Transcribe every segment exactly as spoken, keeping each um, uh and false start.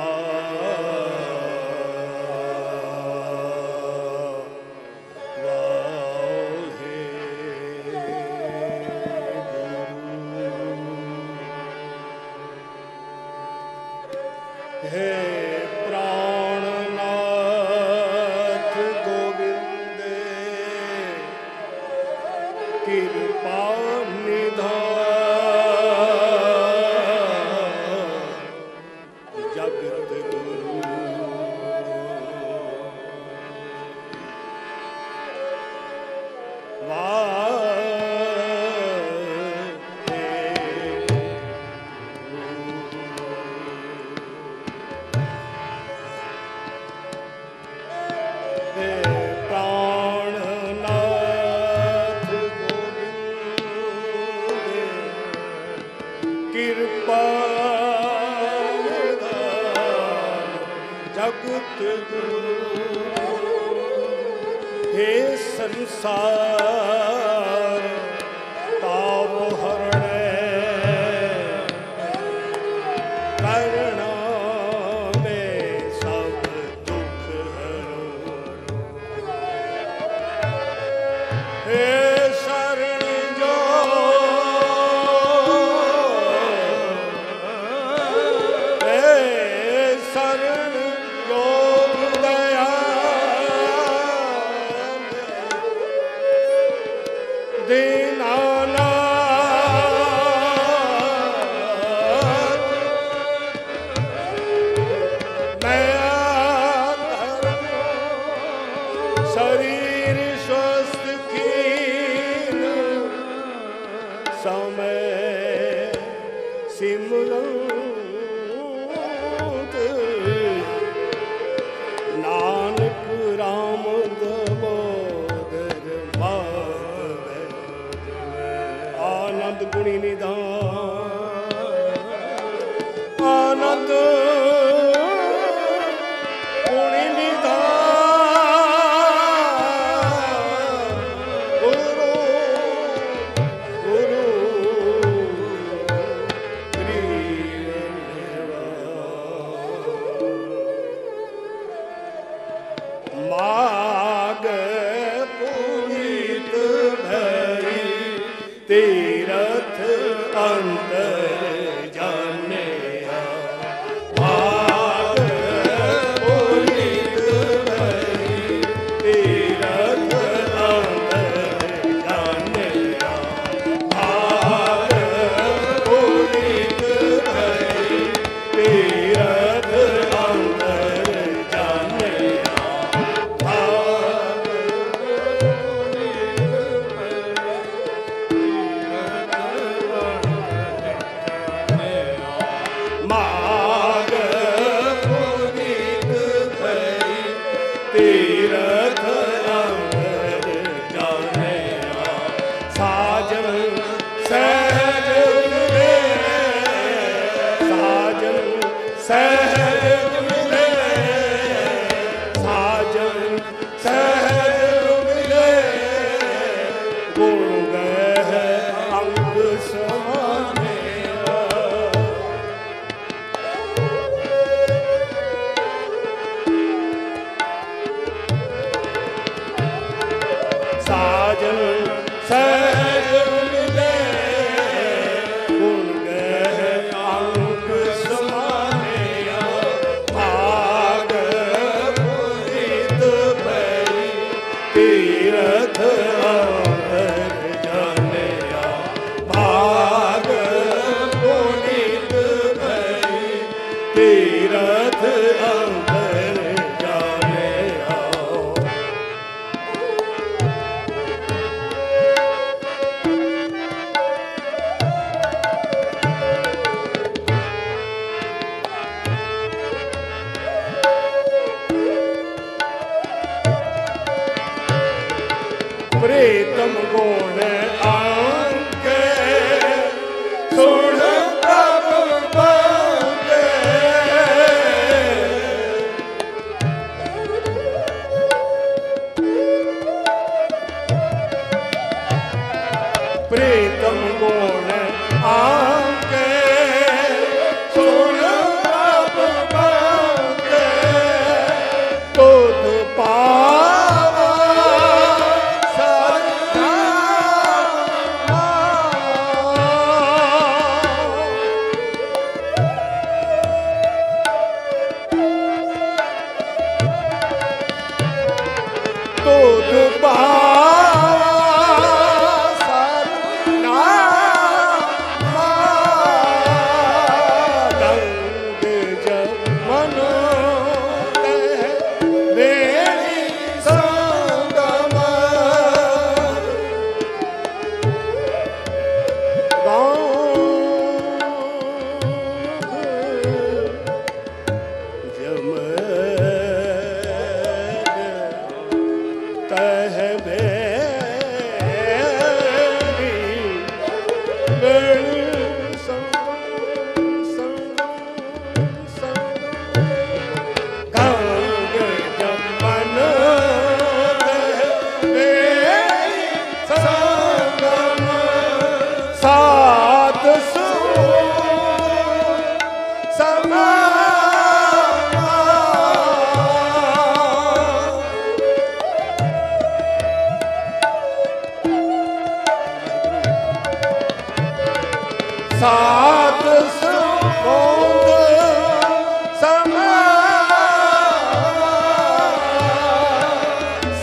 हे प्राणनाथ गोविंद कृपा निधान जगत गुरु कृपा जगत गुरु हे संसार ताप हरणै करुणा में सब दुख हरो हे शरण जो शरीर स्वस्थ कीन समय सिमरत नानक राम दामोदर माधव आनंद गुणी निधान आनंद गुणी तीरथ अंतर जाने भाग पुनीत भई तीरथ अंतर जाने भाग पुनीत भई तीरथ अंतर जाने तीरथ अंतर जाने साजन सहज मिले साजन सहज मिले साजन सहज मिले गुण गए अंग समाने साजन सहज मिले गुण गए अंग समाने भाग पुनीत भई तीरथ अंतर जाने भाग पुनीत भई तीरथ अंतर जाने प्रीतम गुण आंके सुन प्रभु बांके प्रीतम गुण आंके सुन प्रभु बांके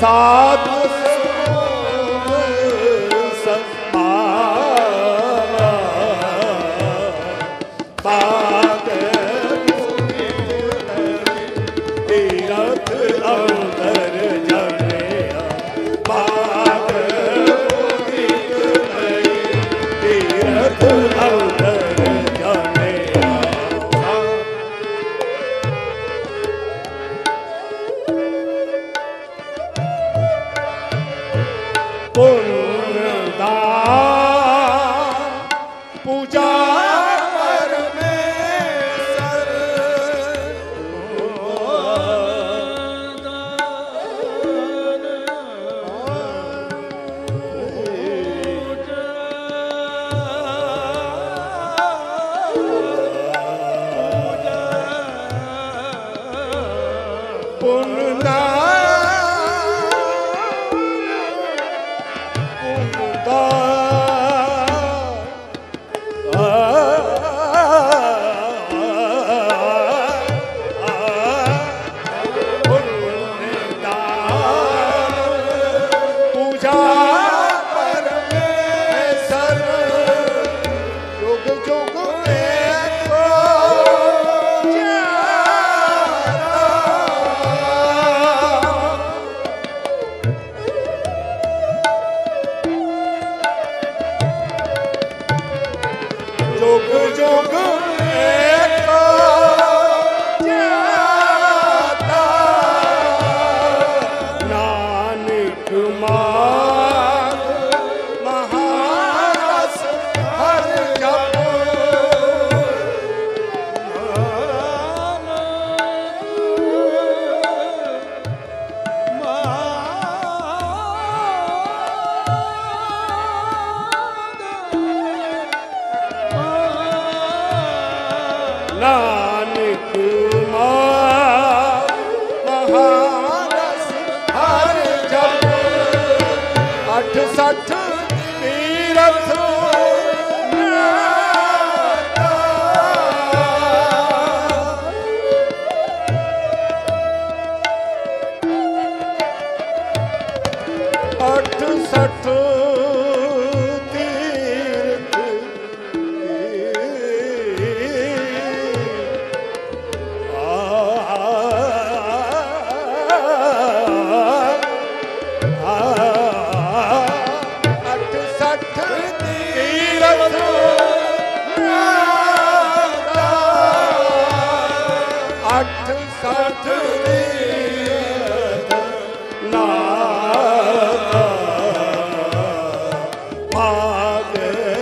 साधु समावा पाग तीरथ अंदर जानिया पाग तीरथ अंदर जानिया पुण्यदा पूजा परमेश्वर पुण्यदा पूजा परमेश्वर जुग जुग एको जुग जुग एको जाता नानक माग महारस हर जप नानक महारस हर जप अठ सठ तीरथ अठ सठ तीरथ अठ सठ तीरथ अठ सठ तीरथ नाता भाग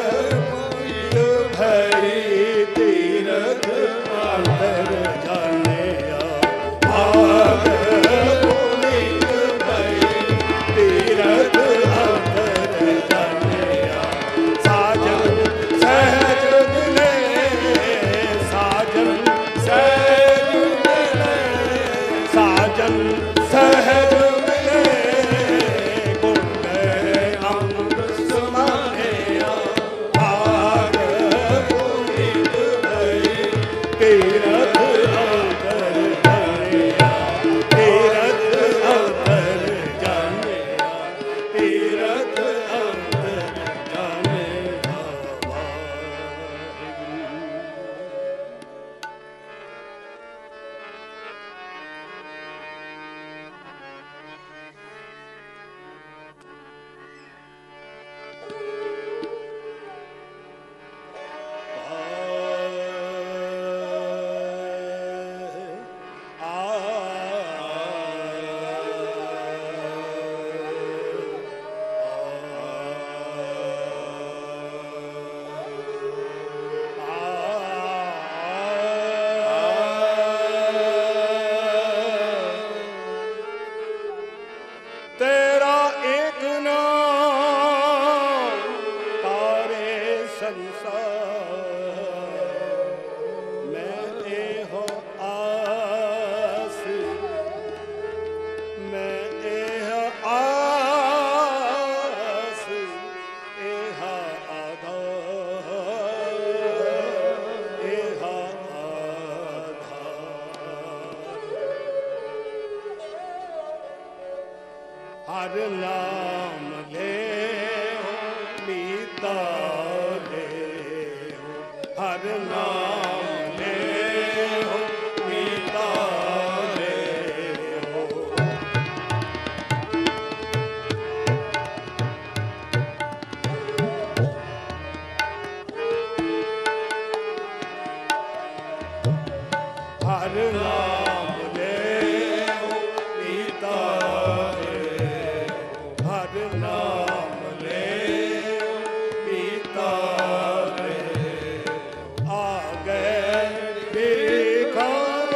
भरी तीरथ अंदर जानिया भाग तीरथ अंदर जानिया साजन सहज मिले साजन सहज मिले हर नाम ले मीता ले हर नाम ले मीता ले हर नाम ले मीता हर नाम ले मीता रे आ गए भिखार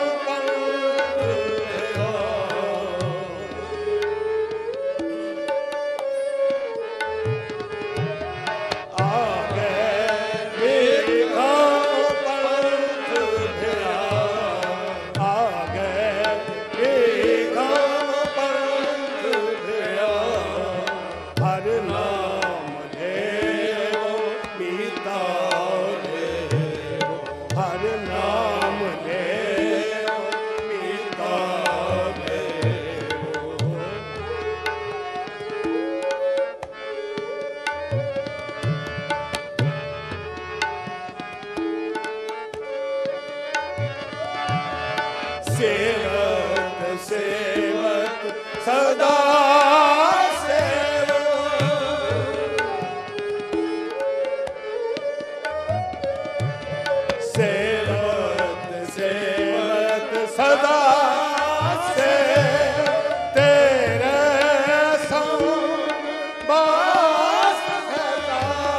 आ गए भिखार पंथ फिरा आ गए भिखार पंथ फिरा हर नाम ले मीता ले हर नाम ले मीता ले सेवक सेवक सदा सेवक सेवक सदा से तेरे संग बास है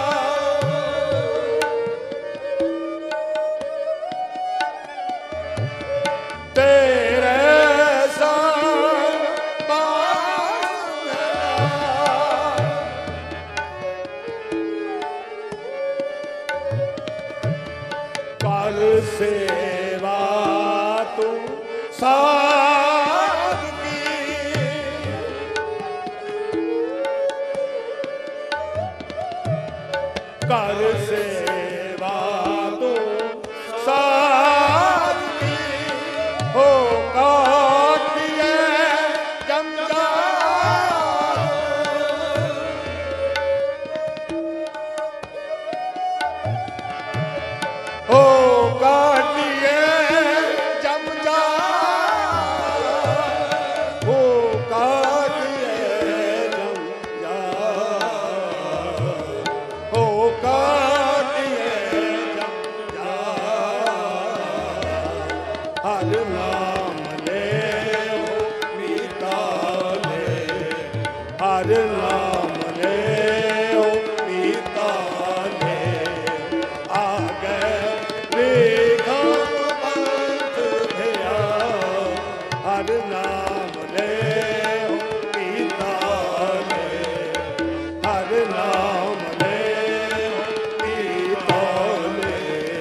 तेरे संग बास है कर सेवा तू साध की कर सेवा तू साध की हो काटिए जंजाल हो काटिए जमजा हो काटिए जमजा हो काटिए जमजा हर नाम ले मीता ले हर नाम ले मीता ले आ गए भिखार पंथ फिरा हर नाम ले मीता ले हर नाम ले मीता ले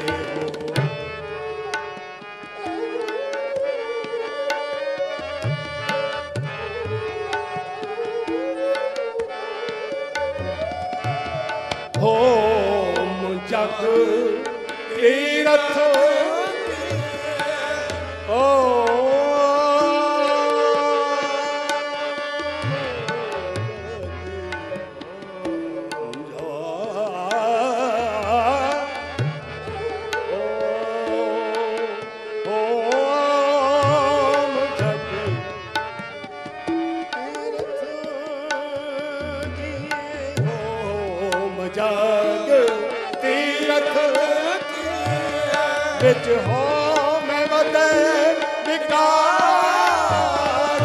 होम जग तीरथ ओ होम जग तीरथ होम जग तीरथ विच हो मैं वदे विकार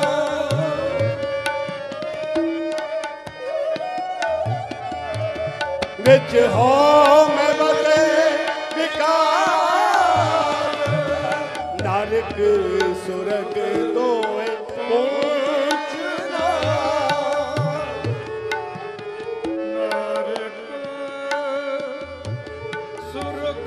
विच हो मैं वदे विकार नरक सुरग दोए पहुंचना नरक सुरग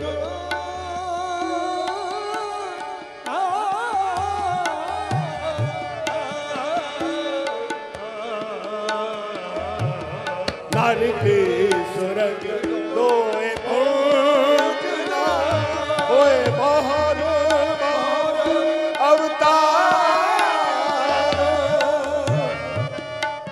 नरक सुरग दोए पहुंचना होए बाहर बाहर अवतार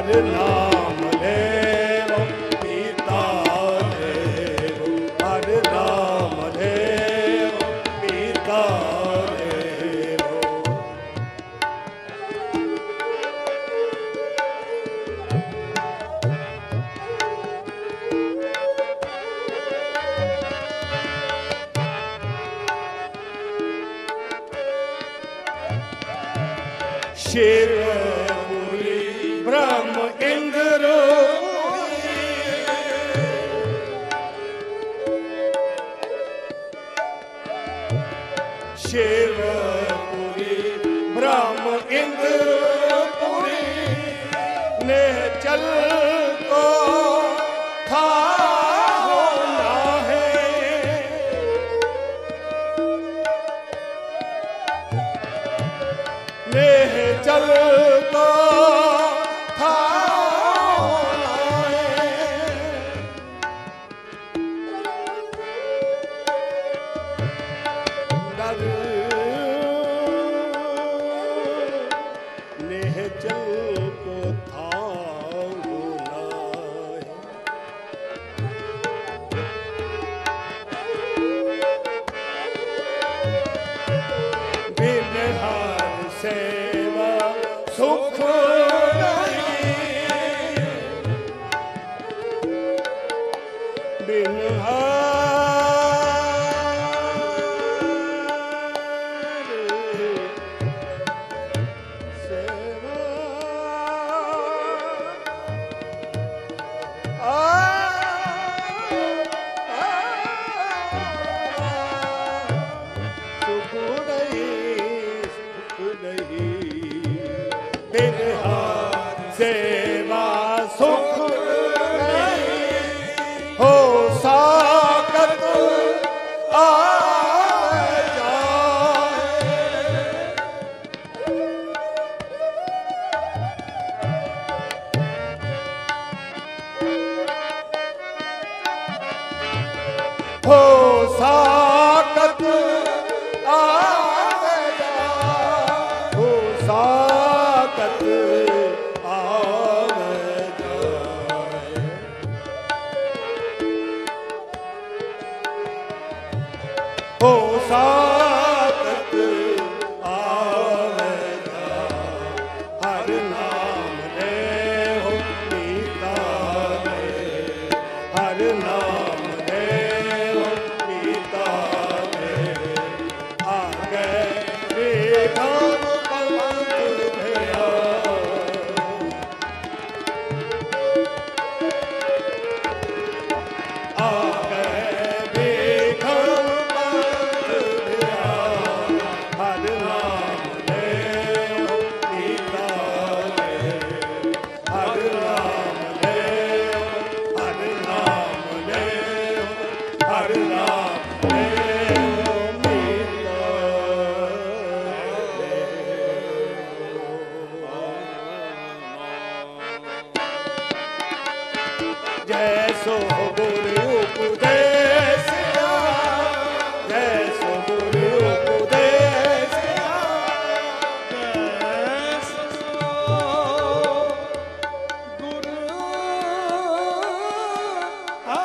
हर नाम लेवो पीता देवो, हर नाम लेवो पीता देवो। शिवपुरी ब्रह्म इंद्र शिवपुरी ब्रह्म इंद्रपुरी ने चल को था होना है। ने चल को था होना है। डर ने चल को था होना है। बिन हर सेवा सुख नहीं, बिन हर सेवा आ, आ, सुख नहीं, सुख नहीं, बिन हर सेवा सुख नहीं हो साकत आ जाए। हो साकत आ जाए, हो साकत आ जाए। हो साकत आवे जा, हर नाम ले हो पीता दे, हर नाम ले हो पीता दे। आगे बेगाम पंथ भया, आगे बेगाम हर नाम ले हो पीता दे, हर नाम ले हो, हर नाम ले हो, हर नाम ले हो पीता दे। जैसो गुरु उपदेसिया, जैसो गुरु उपदेसिया, जैसो गुरु आ,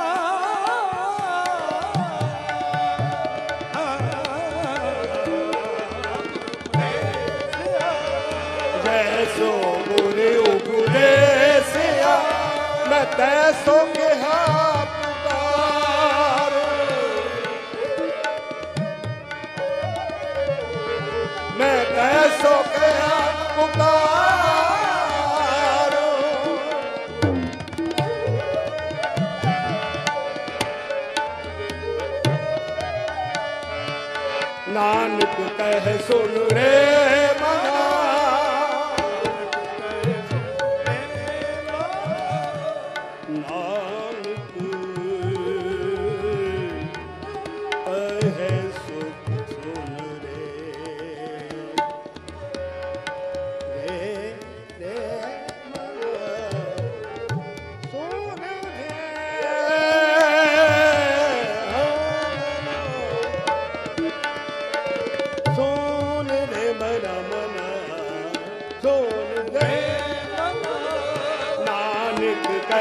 जैसो गुरु उपदेसिया, मैं तैसो के हाथ पुकारो, मैं तैसो के हाथ पुकारो। नानक कह सुन रे मना, नानक कहे सुख सुन रे, रे रे मना सुन रे, सुन रे मना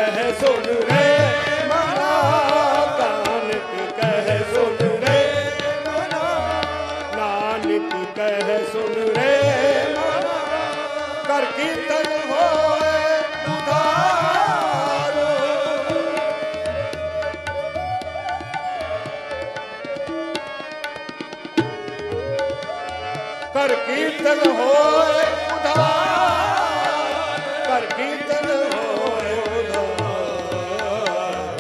कह सुन रे मना, नानक कह सुन रे मना, नानक कह सुन रे मना, कर कीर्तन होए उधारो, कर कीर्तन होए उधार, कर कीर्तन होए उधार,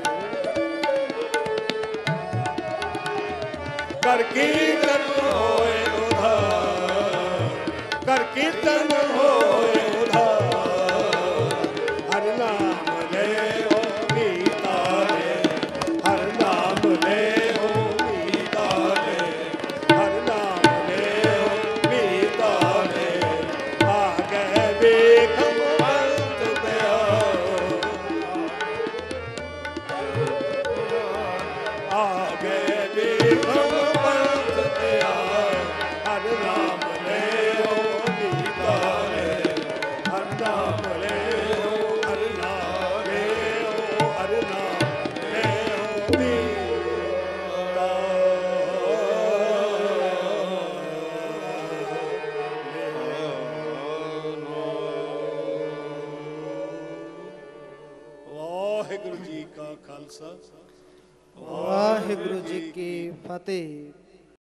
कर कीर्तन होए उधार, कर कीर्तन होए उधार। हर नाम ले हो मीता रे, हर नाम ले हो मीता रे, हर नाम ले हो मीता रे, आगे बेखम पंथ प्यारो, आगे बेखम पंथ प्यारो। हर नाम ले हो मीता रे, हर नाम ले हो, हर नाम ले हो, हर नाम ले हो मीता वाहिगुरु जी का खालसा, वाहिगुरु जी की फतेह।